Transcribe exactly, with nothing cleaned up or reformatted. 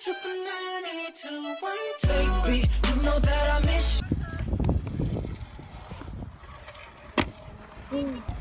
Triple nine, eight, two, one, take me. You know that I miss you.